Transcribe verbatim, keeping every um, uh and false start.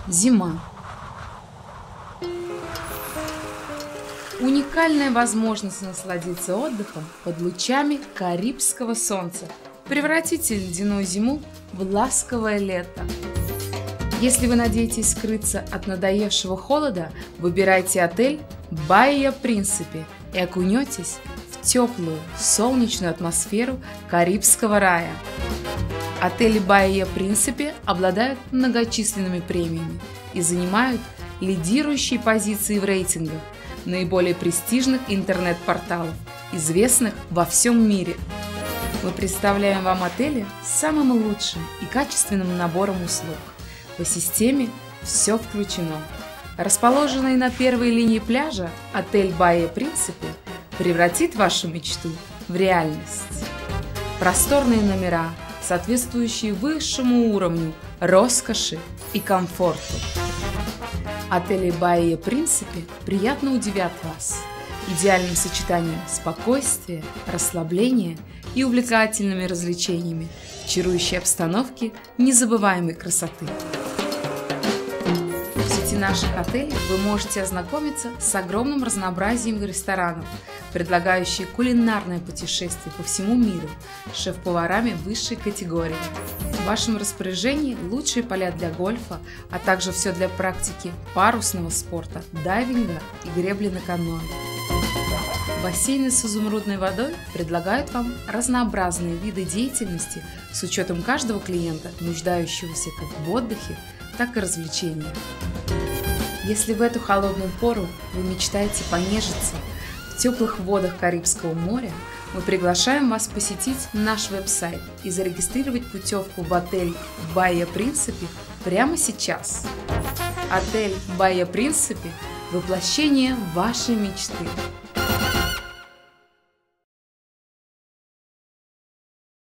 Зима. Уникальная возможность насладиться отдыхом под лучами карибского солнца. Превратите ледяную зиму в ласковое лето. Если вы надеетесь скрыться от надоевшего холода, выбирайте отель Баия Принсипи и окунетесь в теплую, солнечную атмосферу карибского рая. Отели Баия Принсипи обладают многочисленными премиями и занимают лидирующие позиции в рейтингах наиболее престижных интернет-порталов, известных во всем мире. Мы представляем вам отели с самым лучшим и качественным набором услуг. По системе «Все включено». Расположенный на первой линии пляжа, отель Баия Принсипи превратит вашу мечту в реальность. Просторные номера, соответствующие высшему уровню роскоши и комфорту. Отели Баия Принсипи приятно удивят вас идеальным сочетанием спокойствия, расслабления и увлекательными развлечениями в чарующей обстановке незабываемой красоты. В сети наших отелей вы можете ознакомиться с огромным разнообразием ресторанов, предлагающих кулинарное путешествие по всему миру с шеф-поварами высшей категории. В вашем распоряжении лучшие поля для гольфа, а также все для практики парусного спорта, дайвинга и гребли на каноэ. Бассейны с изумрудной водой предлагают вам разнообразные виды деятельности с учетом каждого клиента, нуждающегося как в отдыхе, так и развлечениях. Если в эту холодную пору вы мечтаете понежиться в теплых водах Карибского моря, мы приглашаем вас посетить наш веб-сайт и зарегистрировать путевку в отель Баия Принсипи прямо сейчас. Отель Баия Принсипи – воплощение вашей мечты.